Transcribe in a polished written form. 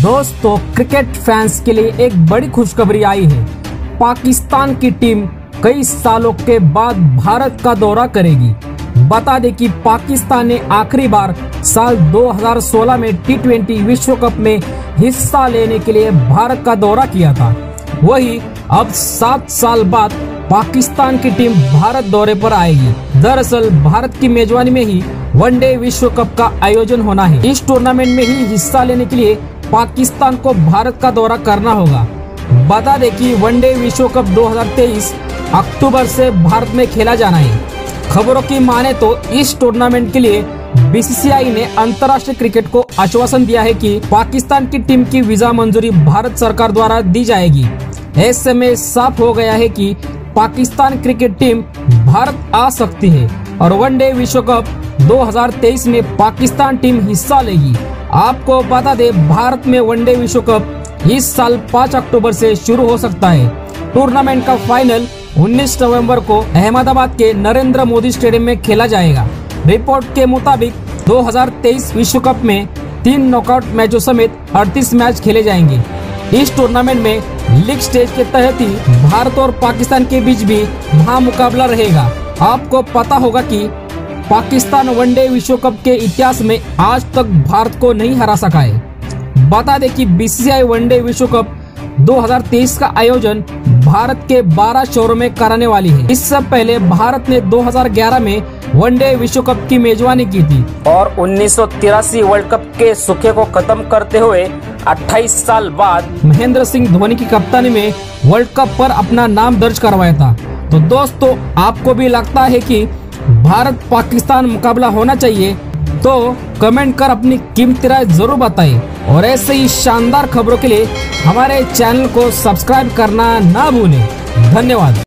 दोस्तों, cricket fans के लिए एक बड़ी खुशखबरी आई है। पाकिस्तान की टीम कई सालों के बाद भारत का दौरा करेगी। बता दें कि पाकिस्तान ने आखिरी बार साल 2016 में T20 विश्व कप में हिस्सा लेने के लिए भारत का दौरा किया था। वही अब 7 साल बाद पाकिस्तान की टीम भारत दौरे पर आएगी। दरअसल भारत की मेजबानी में ही वनडे विश्व कप का आयोजन होना है। इस टूर्नामेंट में ही हिस्सा लेने के लिए पाकिस्तान को भारत का दौरा करना होगा। बता दें कि वनडे विश्व कप 2023 अक्टूबर से भारत में खेला जाना है। खबरों की माने तो इस टूर्नामेंट के लिए बीसीसीआई ने अंतर्राष्ट्रीय क्रिकेट को आश्वासन दिया है कि पाकिस्तान की टीम की वीजा मंजूरी भारत सरकार द्वारा दी जाएगी। ऐसे में साफ हो गया है कि पाकिस्तान क्रिकेट टीम भारत आ सकती है और वनडे विश्व कप 2023 में पाकिस्तान टीम हिस्सा लेगी। आपको बता दें, भारत में वनडे विश्व कप इस साल 5 अक्टूबर से शुरू हो सकता है। टूर्नामेंट का फाइनल 19 नवंबर को अहमदाबाद के नरेंद्र मोदी स्टेडियम में खेला जाएगा। रिपोर्ट के मुताबिक 2023 विश्व कप में 3 नॉकआउट मैचों समेत 38 मैच खेले जाएंगे। इस टूर्नामेंट में लीग स्टेज के तहत ही भारत और पाकिस्तान के बीच भी मुकाबला रहेगा। आपको पता होगा कि पाकिस्तान वनडे विश्व कप के इतिहास में आज तक भारत को नहीं हरा सका है। बता दें कि बीसीसीआई वनडे विश्व कप 2023 का आयोजन भारत के 12 शहरों में कराने वाली है। इससे पहले भारत ने 2011 में वनडे विश्व कप की मेजबानी की थी और 1983 वर्ल्ड कप के सूखे को खत्म करते हुए 28 साल बाद महेंद्र सिंह धोनी की कप्तानी में वर्ल्ड कप पर अपना नाम दर्ज करवाया था। तो दोस्तों, आपको भी लगता है कि भारत पाकिस्तान मुकाबला होना चाहिए? तो कमेंट कर अपनी कीमती राय जरूर बताएं और ऐसे ही शानदार खबरों के लिए हमारे चैनल को सब्सक्राइब करना ना भूलें। धन्यवाद।